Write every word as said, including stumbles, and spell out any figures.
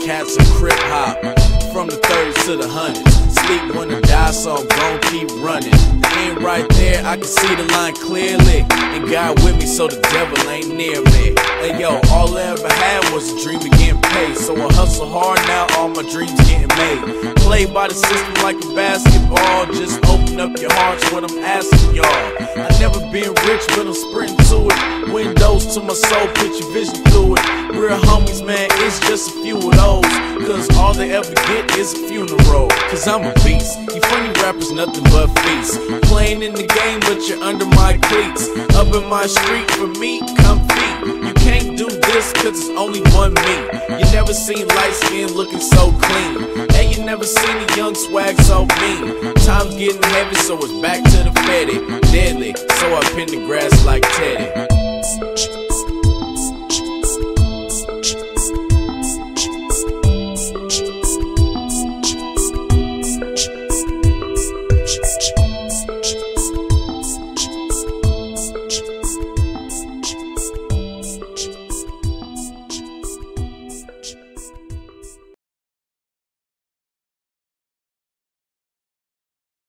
cats a crip hop. From the thirties to the hundreds, sleep when I die, so I'm gon' keep running. The end right there, I can see the line clearly. And God with me, so the devil ain't near me. Hey yo, all I ever had was a dream of getting paid. So I hustle hard now, all my dreams getting made. Play by the system like a basketball. Just open up your hearts, what I'm asking y'all. I never been rich, but I'm sprinting to it. Windows to my soul, put your vision through it. Real homies, man, it's just a few of those. Cause all they ever get is a funeral. Cause I'm a beast, you funny rappers nothing but feast. Playing in the game, but you're under my cleats. Up in my street, for me, come feet. You can't do this cause it's only one me. You never seen light skin looking so clean. And you never seen a young swag so mean. Time's getting heavy, so it's back to the fetty. Deadly, so I pin the grass like Teddy.